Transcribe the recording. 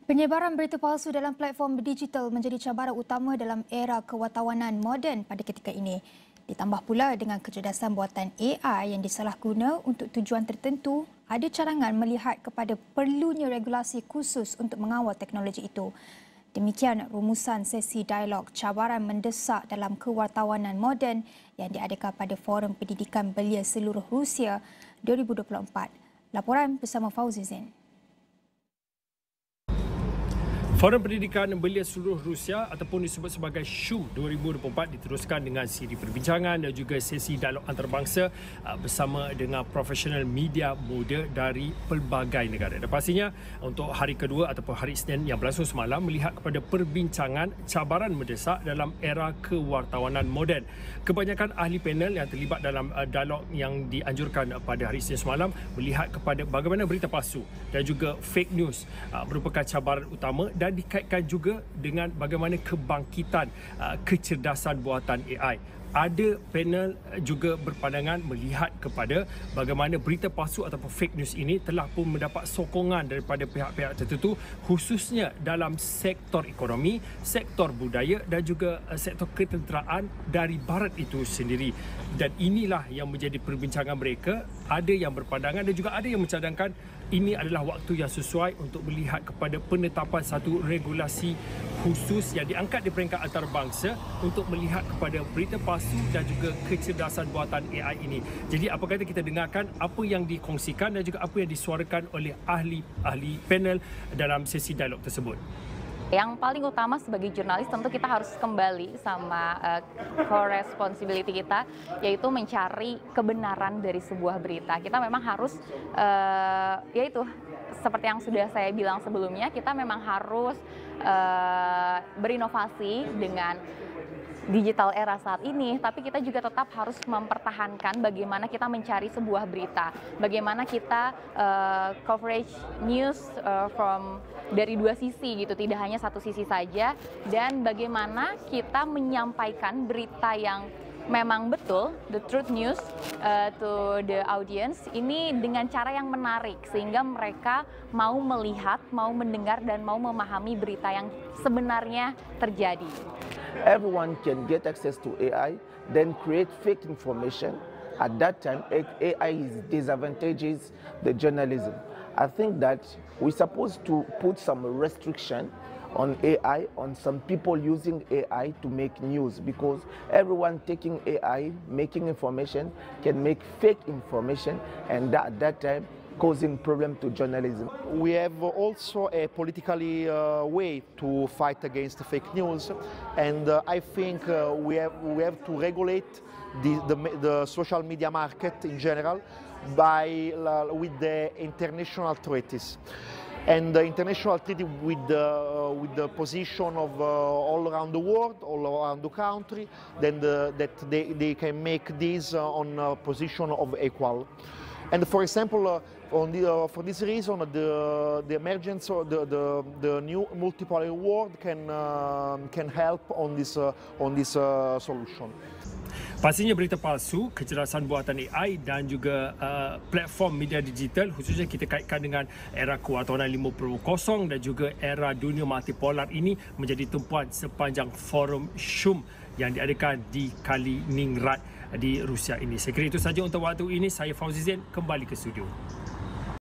Penyebaran berita palsu dalam platform digital menjadi cabaran utama dalam era kewartawanan moden pada ketika ini. Ditambah pula dengan kecerdasan buatan AI yang disalahguna untuk tujuan tertentu, ada cadangan melihat kepada perlunya regulasi khusus untuk mengawal teknologi itu. Demikian rumusan sesi dialog cabaran mendesak dalam kewartawanan moden yang diadakan pada Forum Pendidikan Belia Seluruh Rusia 2024. Laporan bersama Fauzi Zain. Forum Pendidikan Belia Seluruh Rusia ataupun disebut sebagai SHUM 2024 diteruskan dengan siri perbincangan dan juga sesi dialog antarabangsa bersama dengan profesional media muda dari pelbagai negara. Dan pastinya untuk hari kedua ataupun hari Isnin yang berlangsung semalam melihat kepada perbincangan cabaran mendesak dalam era kewartawanan moden. Kebanyakan ahli panel yang terlibat dalam dialog yang dianjurkan pada hari Isnin semalam melihat kepada bagaimana berita palsu dan juga fake news merupakan cabaran utama dan dikaitkan juga dengan bagaimana kebangkitan kecerdasan buatan AI. Ada panel juga berpandangan melihat kepada bagaimana berita palsu ataupun fake news ini telah pun mendapat sokongan daripada pihak-pihak tertentu khususnya dalam sektor ekonomi, sektor budaya dan juga sektor ketenteraan dari barat itu sendiri. Dan inilah yang menjadi perbincangan mereka. Ada yang berpandangan dan juga ada yang mencadangkan ini adalah waktu yang sesuai untuk melihat kepada penetapan satu regulasi khusus yang diangkat di peringkat antarabangsa untuk melihat kepada berita palsu dan juga kecerdasan buatan AI ini. Jadi apa kata kita dengarkan apa yang dikongsikan dan juga apa yang disuarakan oleh ahli panel dalam sesi dialog tersebut. Yang paling utama sebagai jurnalis tentu kita harus kembali sama core responsibility kita, yaitu mencari kebenaran dari sebuah berita. Kita memang harus, yaitu seperti yang sudah saya bilang sebelumnya, kita memang harus berinovasi dengan digital era saat ini, tapi kita juga tetap harus mempertahankan bagaimana kita mencari sebuah berita, bagaimana kita coverage news dari dua sisi gitu, tidak hanya satu sisi saja, dan bagaimana kita menyampaikan berita yang memang betul, the truth news to the audience ini dengan cara yang menarik sehingga mereka mau melihat, mau mendengar dan mau memahami berita yang sebenarnya terjadi. Everyone can get access to AI, then create fake information. At that time, AI disadvantages the journalism. I think that we're supposed to put some restriction on AI, on some people using AI to make news, because everyone taking AI, making information, can make fake information, and at that time, causing problem to journalism. We have also a politically way to fight against fake news, and I think we have to regulate the social media market in general with the international treaties. And the international treaty with the position of all around the world, all around the country, then that they can make this on a position of equal. And for example, for this reason, the emergence of the new multipolar world can help on this solution. Pastinya berita palsu, kecerdasan buatan AI dan juga platform media digital khususnya kita kaitkan dengan era kewartawanan 5.0 dan juga era dunia multipolar ini menjadi tumpuan sepanjang forum SHUM yang diadakan di Kaliningrad di Rusia ini. Saya kira itu saja untuk waktu ini. Saya Fauzi Zain kembali ke studio.